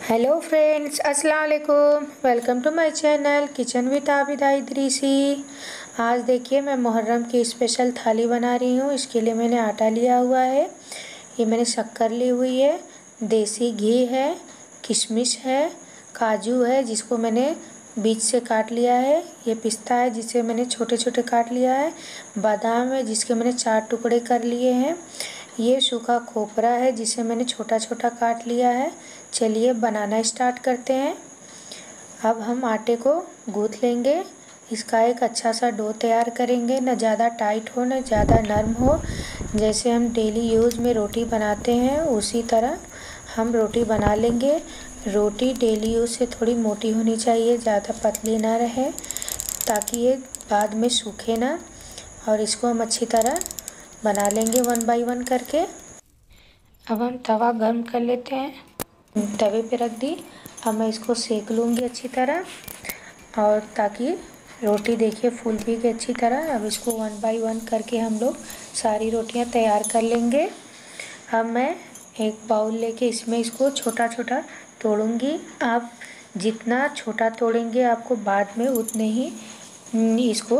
Hello friends, अस्सलाम वालेकुम। Welcome to my channel kitchen with Abida Idrisi. आज देखिए मैं मुहर्रम की स्पेशल थाली बना रही हूँ। इसके लिए मैंने आटा लिया हुआ है, ये मैंने शक्कर ली हुई है, देसी घी है, किशमिश है, काजू है जिसको मैंने बीच से काट लिया है, ये पिस्ता है जिसे मैंने छोटे छोटे काट लिया है, बादाम है जिसके मैंने 4 टुकड़े कर लिए हैं, ये सूखा खोपरा है जिसे मैंने छोटा छोटा काट लिया है। चलिए बनाना स्टार्ट करते हैं। अब हम आटे को गूँथ लेंगे, इसका एक अच्छा सा डो तैयार करेंगे, न ज़्यादा टाइट हो न ज़्यादा नरम हो। जैसे हम डेली यूज़ में रोटी बनाते हैं उसी तरह हम रोटी बना लेंगे। रोटी डेली यूज़ से थोड़ी मोटी होनी चाहिए, ज़्यादा पतली ना रहे, ताकि ये बाद में सूखे ना। और इसको हम अच्छी तरह बना लेंगे 1 बाय 1 करके। अब हम तवा गर्म कर लेते हैं, तवे पे रख दी। अब मैं इसको सेक लूँगी अच्छी तरह, और ताकि रोटी देखिए फूल भी गई अच्छी तरह। अब इसको 1 बाय 1 करके हम लोग सारी रोटियां तैयार कर लेंगे। अब मैं एक बाउल लेके इसमें इसको छोटा छोटा तोड़ूंगी। आप जितना छोटा तोड़ेंगे आपको बाद में उतने ही इसको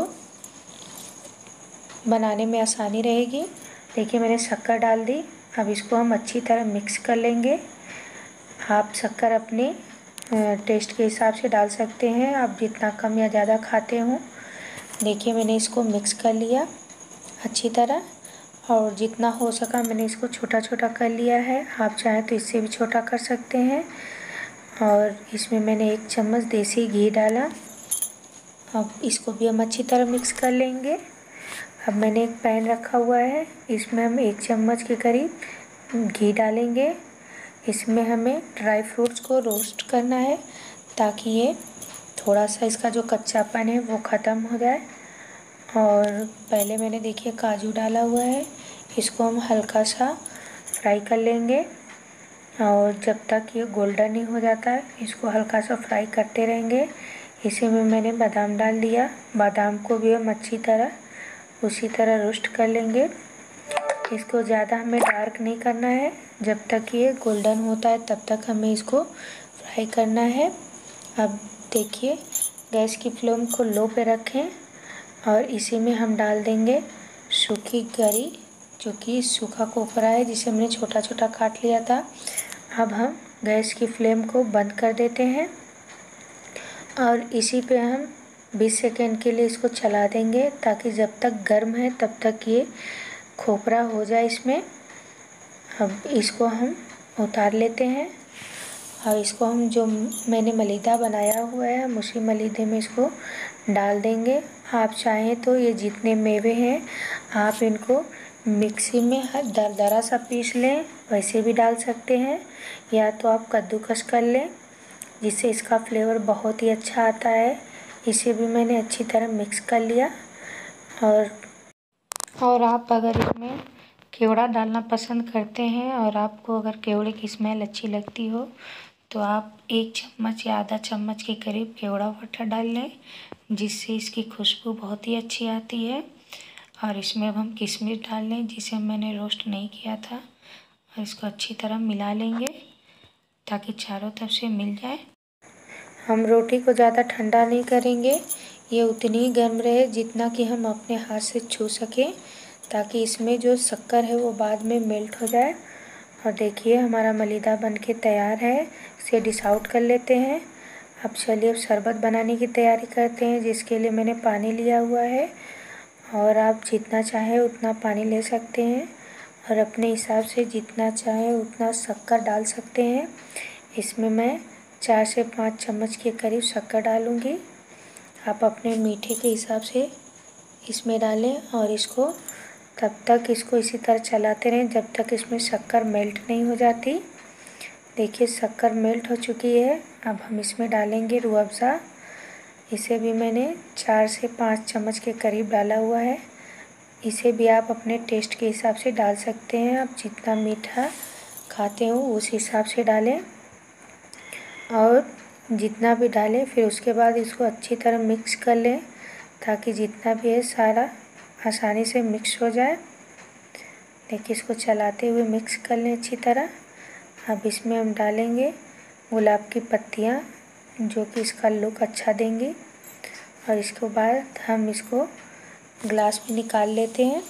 बनाने में आसानी रहेगी। देखिए मैंने शक्कर डाल दी। अब इसको हम अच्छी तरह मिक्स कर लेंगे। आप शक्कर अपने टेस्ट के हिसाब से डाल सकते हैं, आप जितना कम या ज़्यादा खाते हों। देखिए मैंने इसको मिक्स कर लिया अच्छी तरह, और जितना हो सका मैंने इसको छोटा छोटा कर लिया है। आप चाहें तो इससे भी छोटा कर सकते हैं। और इसमें मैंने 1 चम्मच देसी घी डाला। अब इसको भी हम अच्छी तरह मिक्स कर लेंगे। अब मैंने एक पैन रखा हुआ है, इसमें हम 1 चम्मच के करीब घी डालेंगे। इसमें हमें ड्राई फ्रूट्स को रोस्ट करना है, ताकि ये थोड़ा सा इसका जो कच्चापन है वो ख़त्म हो जाए। और पहले मैंने देखिए काजू डाला हुआ है, इसको हम हल्का सा फ्राई कर लेंगे। और जब तक ये गोल्डन नहीं हो जाता है इसको हल्का सा फ्राई करते रहेंगे। इसी में मैंने बादाम डाल दिया, बादाम को भी हम अच्छी तरह उसी तरह रोस्ट कर लेंगे। इसको ज़्यादा हमें डार्क नहीं करना है, जब तक ये गोल्डन होता है तब तक हमें इसको फ्राई करना है। अब देखिए गैस की फ्लेम को लो पे रखें, और इसी में हम डाल देंगे सूखी गरी, जो कि सूखा कोपरा है जिसे हमने छोटा छोटा काट लिया था। अब हम गैस की फ्लेम को बंद कर देते हैं, और इसी पे हम 20 सेकेंड के लिए इसको चला देंगे, ताकि जब तक गर्म है तब तक ये खोपरा हो जाए इसमें। अब इसको हम उतार लेते हैं, और इसको हम जो मैंने मलीदा बनाया हुआ है हम उसी मलीदे में इसको डाल देंगे। आप चाहें तो ये जितने मेवे हैं आप इनको मिक्सी में दरदरा सा पीस लें, वैसे भी डाल सकते हैं, या तो आप कद्दूकस कर लें, जिससे इसका फ्लेवर बहुत ही अच्छा आता है। इसे भी मैंने अच्छी तरह मिक्स कर लिया। और आप अगर इसमें केवड़ा डालना पसंद करते हैं, और आपको अगर केवड़े की स्मेल अच्छी लगती हो, तो आप 1 चम्मच या आधा चम्मच के करीब केवड़ा वाटर डाल लें, जिससे इसकी खुशबू बहुत ही अच्छी आती है। और इसमें अब हम किशमिश डाल लें, जिसे मैंने रोस्ट नहीं किया था, और इसको अच्छी तरह मिला लेंगे ताकि चारों तरफ से मिल जाए। हम रोटी को ज़्यादा ठंडा नहीं करेंगे, ये उतनी ही गर्म रहे जितना कि हम अपने हाथ से छू सकें, ताकि इसमें जो शक्कर है वो बाद में मेल्ट हो जाए। और देखिए हमारा मलीदा बनके तैयार है, इसे डिश आउट कर लेते हैं। अब चलिए अब शरबत बनाने की तैयारी करते हैं, जिसके लिए मैंने पानी लिया हुआ है, और आप जितना चाहें उतना पानी ले सकते हैं, और अपने हिसाब से जितना चाहें उतना शक्कर डाल सकते हैं। इसमें मैं 4 से 5 चम्मच के करीब शक्कर डालूँगी। आप अपने मीठे के हिसाब से इसमें डालें, और इसको तब तक इसको इसी तरह चलाते रहें जब तक इसमें शक्कर मेल्ट नहीं हो जाती। देखिए शक्कर मेल्ट हो चुकी है। अब हम इसमें डालेंगे रूह अफ़ज़ा, इसे भी मैंने 4 से 5 चम्मच के करीब डाला हुआ है। इसे भी आप अपने टेस्ट के हिसाब से डाल सकते हैं, आप जितना मीठा खाते हो उस हिसाब से डालें, और जितना भी डालें फिर उसके बाद इसको अच्छी तरह मिक्स कर लें, ताकि जितना भी है सारा आसानी से मिक्स हो जाए। देखिए इसको चलाते हुए मिक्स कर लें अच्छी तरह। अब इसमें हम डालेंगे गुलाब की पत्तियाँ, जो कि इसका लुक अच्छा देंगी। और इसके बाद हम इसको ग्लास में निकाल लेते हैं।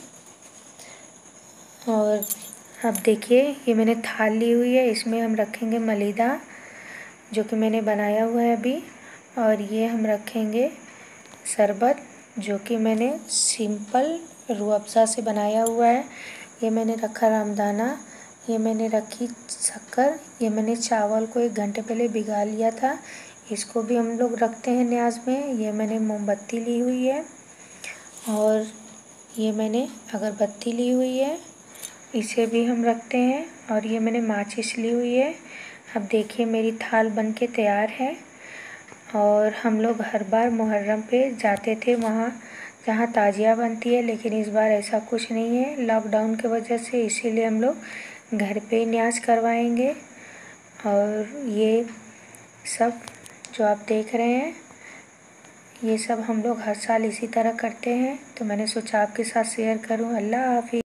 और अब देखिए, ये मैंने थाल ली हुई है, इसमें हम रखेंगे मलीदा, जो कि मैंने बनाया हुआ है अभी। और ये हम रखेंगे शरबत, जो कि मैंने सिंपल रूह अफ़ज़ा से बनाया हुआ है। ये मैंने रखा रामदाना, ये मैंने रखी शक्कर, ये मैंने चावल को 1 घंटे पहले भिगा लिया था, इसको भी हम लोग रखते हैं न्याज में। ये मैंने मोमबत्ती ली हुई है और ये मैंने अगरबत्ती ली हुई है, इसे भी हम रखते हैं। और ये मैंने माचिस ली हुई है। अब देखिए, मेरी थाल बन के तैयार है। और हम लोग हर बार मुहर्रम पे जाते थे वहाँ जहाँ ताजिया बनती है, लेकिन इस बार ऐसा कुछ नहीं है लॉकडाउन की वजह से, इसीलिए हम लोग घर पे ही न्याज़ करवाएंगे। और ये सब जो आप देख रहे हैं, ये सब हम लोग हर साल इसी तरह करते हैं, तो मैंने सोचा आपके साथ शेयर करूं। अल्लाह हाफ़िज़।